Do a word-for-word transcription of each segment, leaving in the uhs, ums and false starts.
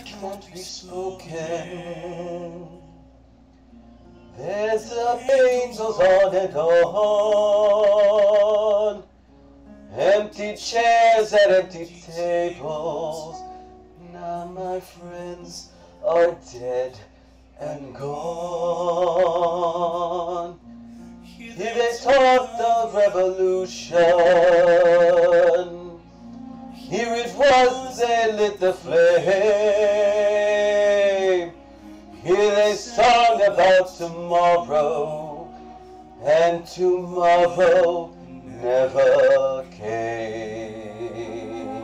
can't be spoken. There's the pain goes on and on. Empty chairs and empty tables. Now my friends are dead and gone. Here they talked of revolution. Here it was they lit the flame. Here they sung about tomorrow, and tomorrow never came.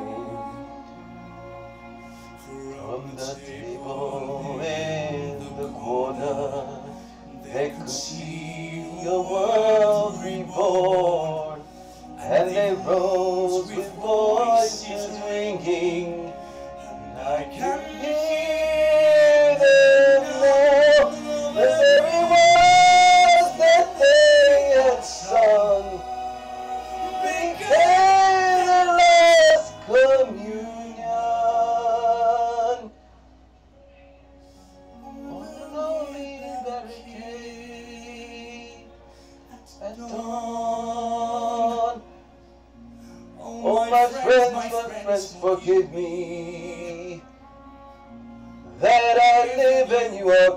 From the table in the corner, they could see a world reborn, and they rose with voices ringing, and I can hear them now, the very words that they had sung became the last communion. On the lonely barricade at dawn. Oh, my friends, my friends, forgive me that I live and you are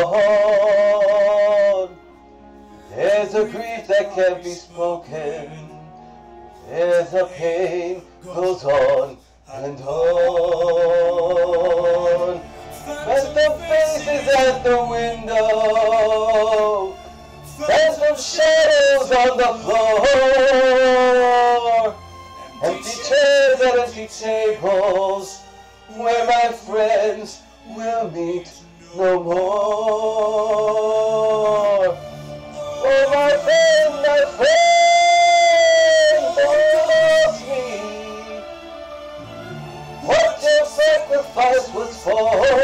gone. There's a grief that can't be spoken. There's a pain goes on and on. Phantom faces at the window. Phantom shadows on the floor. Empty chairs and empty tables where my friends will meet no more. Oh, my friend, my friend, don't ask me what your sacrifice was for.